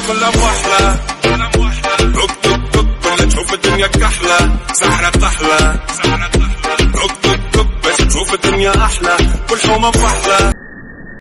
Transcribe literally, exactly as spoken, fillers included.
كلها موحلة. روك توك توك ولا تشوف الدنيا كحلة، سحرة طحلة. روك توك توك باش تشوف الدنيا أحلى، كل حومة بفحلة.